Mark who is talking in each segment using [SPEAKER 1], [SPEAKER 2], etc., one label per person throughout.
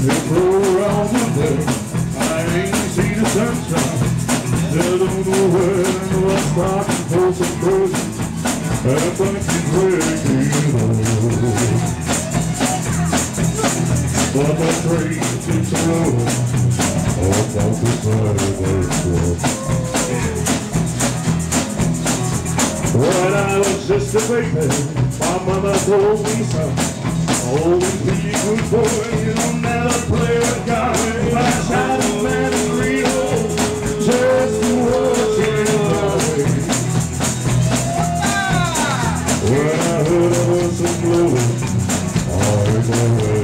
[SPEAKER 1] It's around the bend. I ain't seen the sunshine. Still don't know when I'll stop and pull some cruising. And I'm breaking home. But the train keeps rolling off the side of the road. When I was just a baby, my mother told me, son, always be a good boy, you'll never play with God. Flash out of man and Rio, just to watch it play. When I heard of us and blowing, I'm away.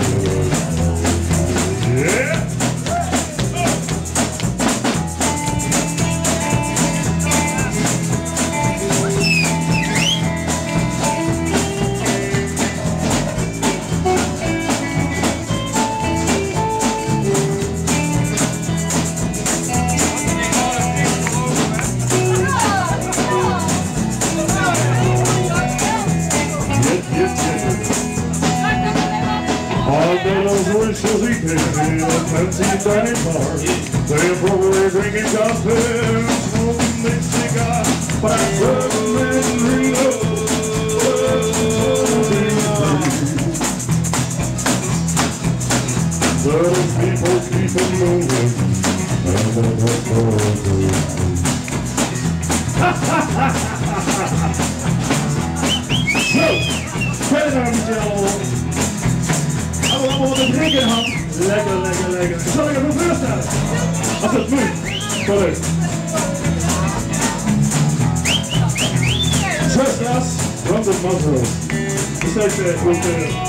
[SPEAKER 1] Yeah! Those wishes eating in a fancy dining bar. They're probably drinking coffee, smoking big cigars, by Ferdinand and Rio. Those people keep on moving, and they're not going to. So, credit on Joe. Allemaal wat drinken, Han. Lekker, lekker, lekker. Zal ik even voorstellen? Als het moet. Wel leuk. 6 glas, Brandon Muscle. Dus dat je goed...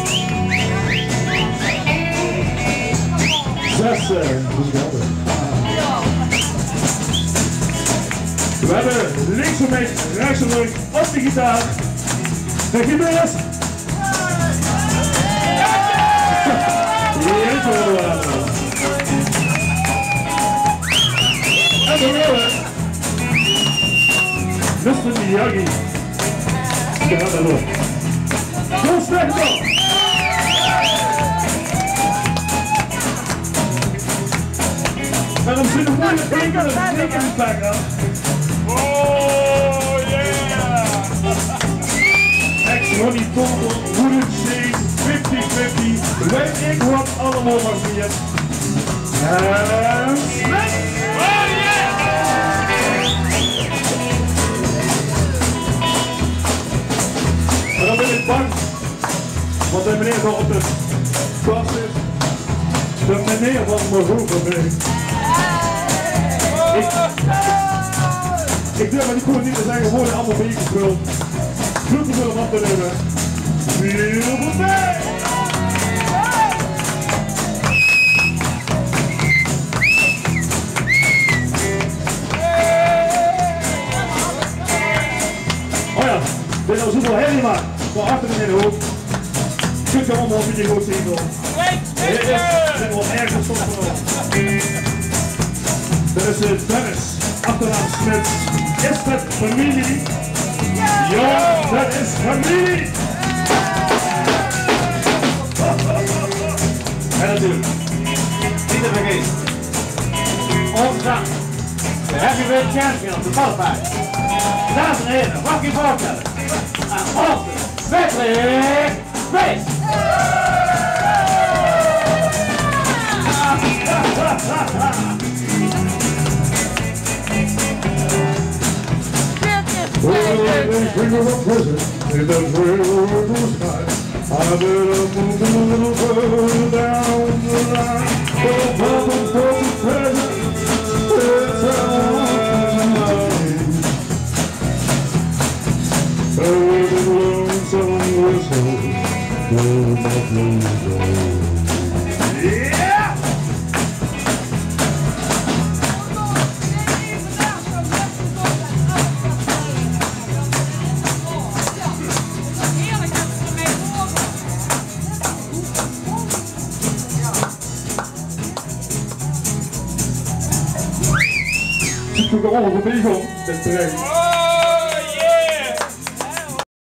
[SPEAKER 1] 6, muzikaten. We hebben links een beetje, rechts een leuk op de gitaar. De gitarist. En de roller, Mr. Miyagi. We gaan er door. Zo sterk op! En dan zit er moeilijk in de background.
[SPEAKER 2] Oh yeah!
[SPEAKER 1] Ex-Ronnie Total, Wooden Shades, 50-50. Weet ik wat allemaal maar zie je. En smack!
[SPEAKER 2] Oh yeah!
[SPEAKER 1] En dan ben ik bang, want de meneer van op de klas is, de meneer van mijn vroeger ben ik. Ik durf maar die koer niet te zeggen, worden allemaal meegespeeld. Goed te veel om af te nemen. Beautiful day! Oh ja, dit is al zoveel herrie maar. Van achteren in de hoek. Kunt je allemaal een beetje goed zien hoor. Dit is wel ergens soms van. Dat is Dennis, achternaam Smits. Is dat familie? Ja, dat is familie! En natuurlijk, niet te vergeten, onze zang, de heavyweight champion of de qualifier. Dames en heren, mag ik je voorstellen aan onze Wesley Space! Well, they bring her from prison in the railroad sky. I better move a little further down the line. Oh, Papa, for the present, it's on my knees. A little lonesome whistle, will not lose all. Yeah! Ik doe er allemaal voorbij gaan, dit terrein.